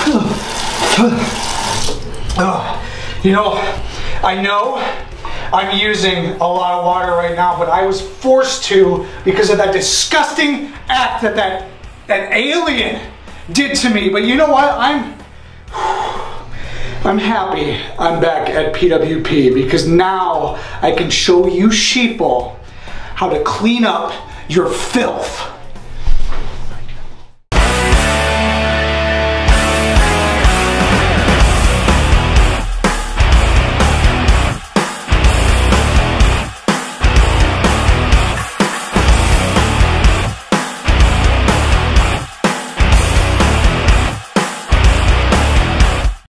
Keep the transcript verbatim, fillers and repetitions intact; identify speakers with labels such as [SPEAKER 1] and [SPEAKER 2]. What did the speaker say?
[SPEAKER 1] You know, I know I'm using a lot of water right now, but I was forced to because of that disgusting act that that, that alien did to me. But you know what? I'm I'm happy I'm back at P W P because now I can show you sheeple how to clean up your filth.